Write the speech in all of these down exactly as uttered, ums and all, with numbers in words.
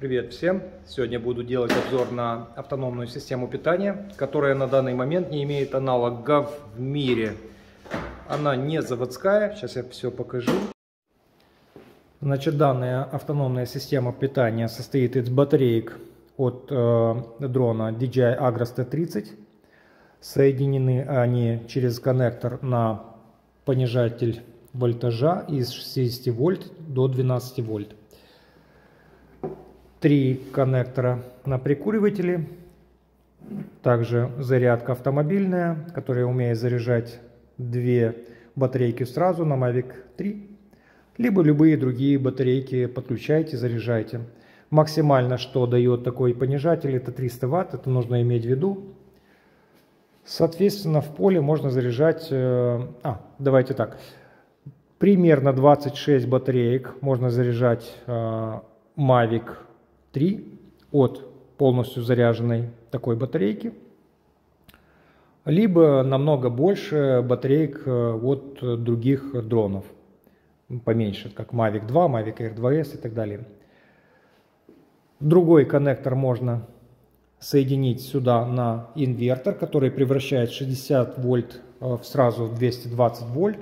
Привет всем! Сегодня буду делать обзор на автономную систему питания, которая на данный момент не имеет аналогов в мире. Она не заводская, сейчас я все покажу. Значит, данная автономная система питания состоит из батареек от э, дрона ди джей ай Agras ти тридцать. Соединены они через коннектор на понижатель вольтажа из шестидесяти вольт до двенадцати вольт. Три коннектора на прикуриватели, также зарядка автомобильная, которая умеет заряжать две батарейки сразу на Mavic три, либо любые другие батарейки подключайте, заряжайте. Максимально, что дает такой понижатель, это триста ватт, это нужно иметь в виду. Соответственно, в поле можно заряжать, а, давайте так, примерно двадцать шесть батареек можно заряжать Mavic три от полностью заряженной такой батарейки, либо намного больше батареек от других дронов, поменьше, как Mavic два, Mavic Air два эс и так далее. Другой коннектор можно соединить сюда на инвертор, который превращает шестьдесят вольт сразу в двести двадцать вольт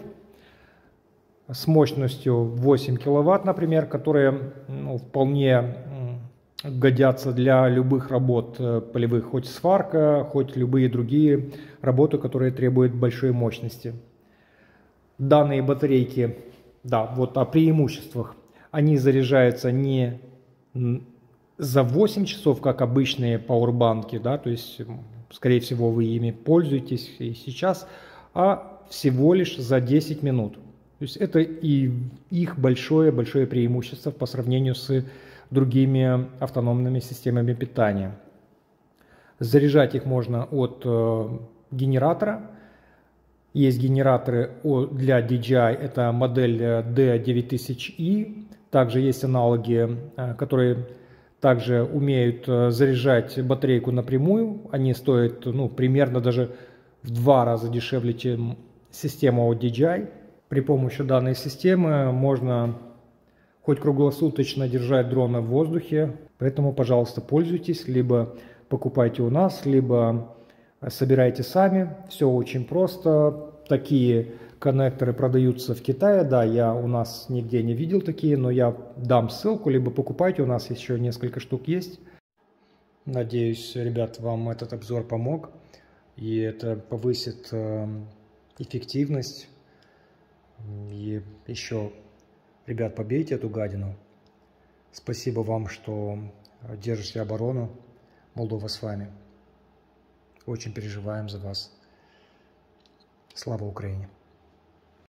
с мощностью восемь киловатт, например, которые ну, вполне годятся для любых работ полевых, хоть сварка, хоть любые другие работы, которые требуют большой мощности. Данные батарейки, да, вот о преимуществах, они заряжаются не за восемь часов, как обычные пауэрбанки, да, то есть, скорее всего, вы ими пользуетесь и сейчас, а всего лишь за десять минут. То есть это и их большое-большое преимущество по сравнению с другими автономными системами питания. Заряжать их можно от э, генератора. Есть генераторы для ди джей ай, это модель ди девять тысяч и. Также есть аналоги, э, которые также умеют э, заряжать батарейку напрямую. Они стоят ну, примерно даже в два раза дешевле, чем система от ди джей ай. При помощи данной системы можно хоть круглосуточно держать дрона в воздухе, поэтому, пожалуйста, пользуйтесь, либо покупайте у нас, либо собирайте сами. Все очень просто. Такие коннекторы продаются в Китае, да, я у нас нигде не видел такие, но я дам ссылку, либо покупайте, у нас еще несколько штук есть. Надеюсь, ребят, вам этот обзор помог, и это повысит эффективность. И еще, ребят, побейте эту гадину. Спасибо вам, что держите оборону. Молдова с вами. Очень переживаем за вас. Слава Украине!